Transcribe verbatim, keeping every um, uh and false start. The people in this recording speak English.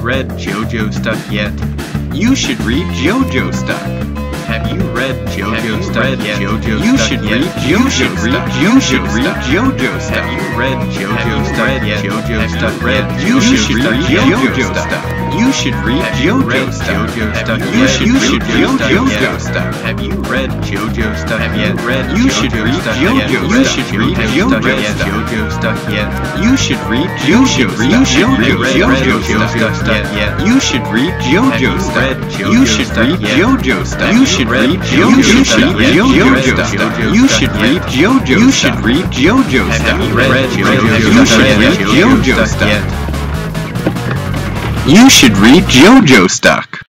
read JoJo Stuck yet? You should read JoJo Stuck. Have you read JoJo Stuck yet? You should read JoJo Stuck. You should read JoJo Stuck. Have you read JoJo Stuck yet? JoJo Stuck read. You should read JoJo Stuck. You should read JoJo Stuck. You should read JoJo Stuck. Have you read JoJo Stuck yet? Read. You should read JoJo. You should read JoJo Stuck yet? You should read JoJo. You should read JoJo Stuck yet? You should read JoJo Stuck. You should read JoJo Stuck. You should read JoJo Stuck. You should read JoJo. You should read JoJo Stuck. You should read JoJo Stuck. You should read JoJo Stuck.